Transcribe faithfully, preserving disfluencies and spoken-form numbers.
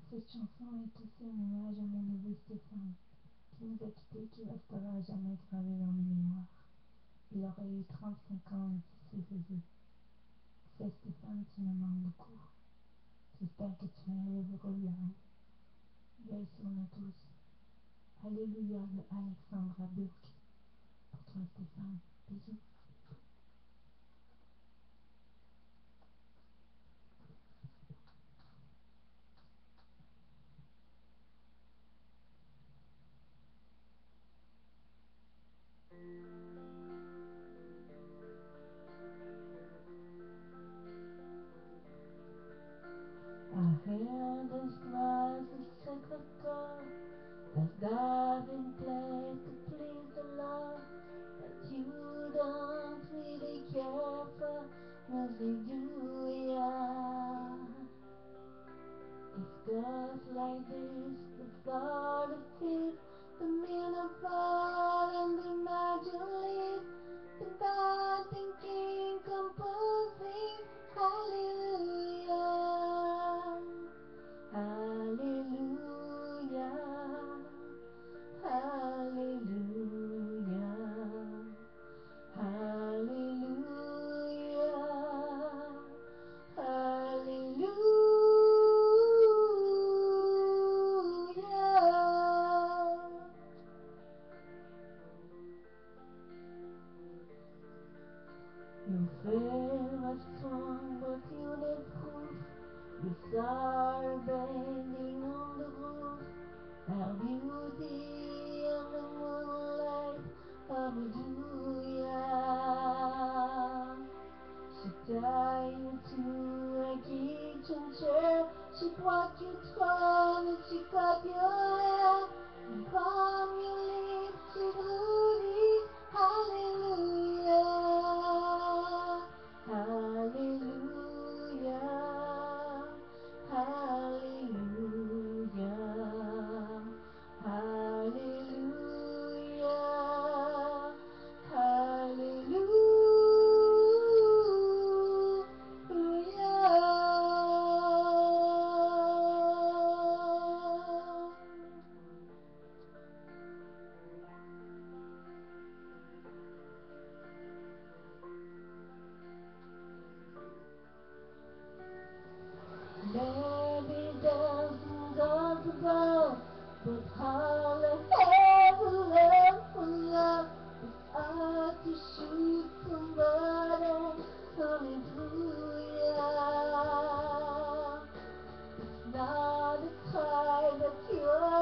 Cette chanson est aussi un hommage à mon neveu Stéphane, qui nous a quittés, qui restera à jamais gravé dans mes mémoires. Il aurait eu trente-cinq ans le dix février. C'est Stéphane, tu me manques beaucoup. J'espère que tu es heureux là-haut. Veille sur nous tous. Alléluia de Alexandra Burke. Pour toi Stéphane. Bisous. I hear the smiles of sacred God that dive in place to please the Lord, that you don't really care for, mostly do ya? It's just like this, the thought of peace, the meal of fall and the imagine the God thinking, composing, hallelujah, hallelujah, hallelujah, hallelujah, hallelujah. Your faith was strong, but you need proof. You saw her bending on the roof, her beauty in the moonlight, hallelujah. She tied you to a kitchen chair, she brought you throne and she cut your hair, and from your lips she blew this hallelujah, hallelujah, hallelujah, hallelujah, hallelujah. Maybe dozens of ago, but all I ever learned from love is how to shoot somebody. Hallelujah. It's not a cry that you're